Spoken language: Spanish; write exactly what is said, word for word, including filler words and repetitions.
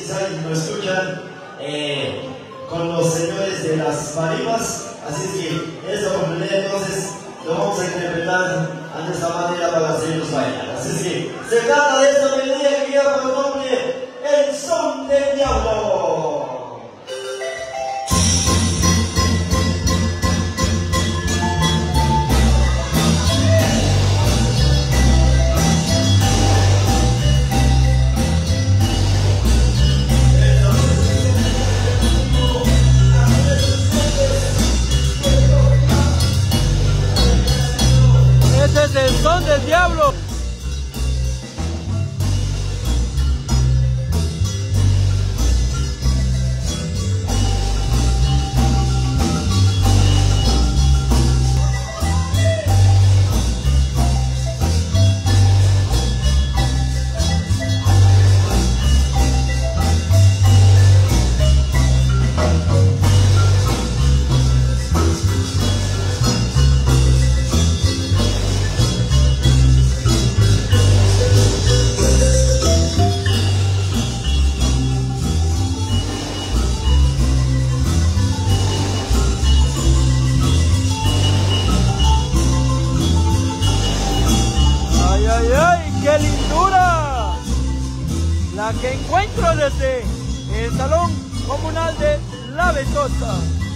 saben, lo escuchan eh, con los señores de las marimas. Así es que en esta oportunidad entonces lo vamos a interpretar a nuestra manera para hacerlos bailar. Así es que se trata de esta melodía que lleva por nombre El Son del Diablo. Este es el son del diablo. ¡Qué lindura! La que encuentro desde el Salón Comunal de La Ventosa.